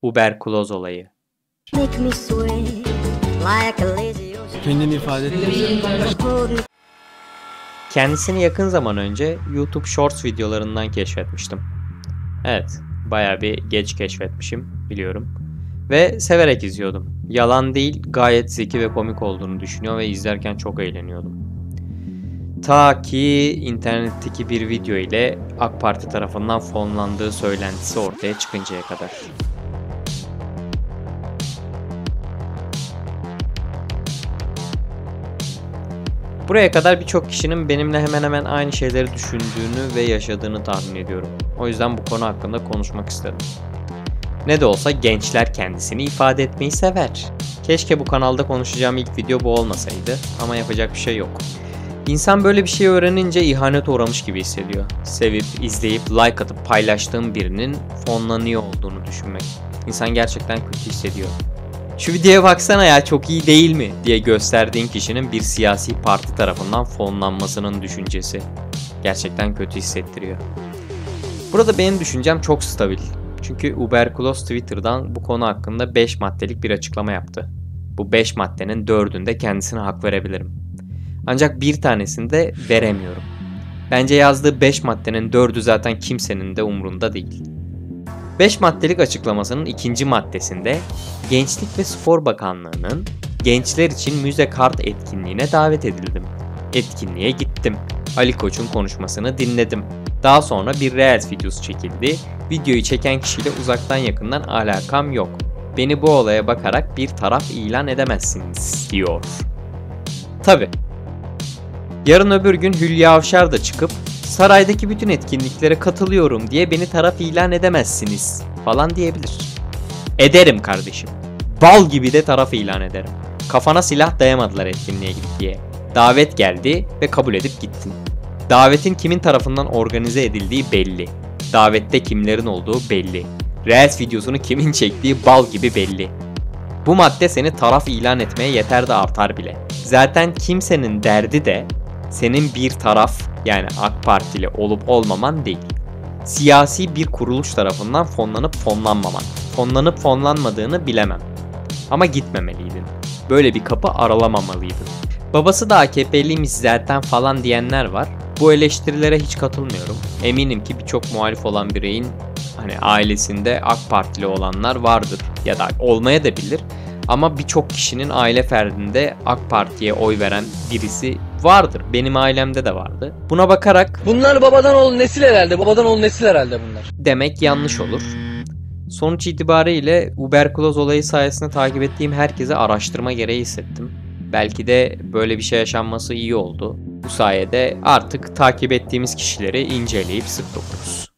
Uberkuloz olayı. Kendini ifade etmiyorsun. Kendisini yakın zaman önce YouTube Shorts videolarından keşfetmiştim. Evet, bayağı bir geç keşfetmişim, biliyorum. Ve severek izliyordum. Yalan değil, gayet zeki ve komik olduğunu düşünüyor ve izlerken çok eğleniyordum. Ta ki internetteki bir video ile AK Parti tarafından fonlandığı söylentisi ortaya çıkıncaya kadar. Buraya kadar birçok kişinin benimle hemen hemen aynı şeyleri düşündüğünü ve yaşadığını tahmin ediyorum. O yüzden bu konu hakkında konuşmak istedim. Ne de olsa gençler kendisini ifade etmeyi sever. Keşke bu kanalda konuşacağım ilk video bu olmasaydı ama yapacak bir şey yok. İnsan böyle bir şey öğrenince ihanete uğramış gibi hissediyor. Sevip, izleyip, like atıp paylaştığım birinin fonlanıyor olduğunu düşünmek. İnsan gerçekten kötü hissediyor. Şu videoya baksana ya, çok iyi değil mi diye gösterdiğin kişinin bir siyasi parti tarafından fonlanmasının düşüncesi. Gerçekten kötü hissettiriyor. Burada benim düşüncem çok stabil. Çünkü Uberkuloz Twitter'dan bu konu hakkında 5 maddelik bir açıklama yaptı. Bu 5 maddenin 4'ünde kendisine hak verebilirim. Ancak bir tanesinde veremiyorum. Bence yazdığı 5 maddenin 4'ü zaten kimsenin de umrunda değil. 5 maddelik açıklamasının 2. maddesinde Gençlik ve Spor Bakanlığı'nın gençler için müze kart etkinliğine davet edildim. Etkinliğe gittim. Ali Koç'un konuşmasını dinledim. Daha sonra bir Reels videosu çekildi. Videoyu çeken kişiyle uzaktan yakından alakam yok. Beni bu olaya bakarak bir taraf ilan edemezsiniz diyor. Tabi. Yarın öbür gün Hülya Avşar da çıkıp saraydaki bütün etkinliklere katılıyorum diye beni taraf ilan edemezsiniz falan diyebilir. Ederim kardeşim. Bal gibi de taraf ilan ederim. Kafana silah dayamadılar etkinliğe git diye. Davet geldi ve kabul edip gittin. Davetin kimin tarafından organize edildiği belli. Davette kimlerin olduğu belli. Reels videosunu kimin çektiği bal gibi belli. Bu madde seni taraf ilan etmeye yeter de artar bile. Zaten kimsenin derdi de senin bir taraf, yani AK Partili olup olmaman değil. Siyasi bir kuruluş tarafından fonlanıp fonlanmaman. Fonlanıp fonlanmadığını bilemem. Ama gitmemeliydin. Böyle bir kapı aralamamalıydın. Babası da AKP'liymiş zaten falan diyenler var. Bu eleştirilere hiç katılmıyorum. Eminim ki birçok muhalif olan bireyin ailesinde AK Partili olanlar vardır ya da olmaya da bilir. Ama birçok kişinin aile ferdinde AK Parti'ye oy veren birisi vardır. Benim ailemde de vardı. Buna bakarak Bunlar babadan oğul nesil herhalde. Babadan oğul nesil herhalde bunlar. demek yanlış olur. Sonuç itibariyle Uberkuloz olayı sayesinde takip ettiğim herkese araştırma gereği hissettim. Belki de böyle bir şey yaşanması iyi oldu. Bu sayede artık takip ettiğimiz kişileri inceleyip sık dokuruz.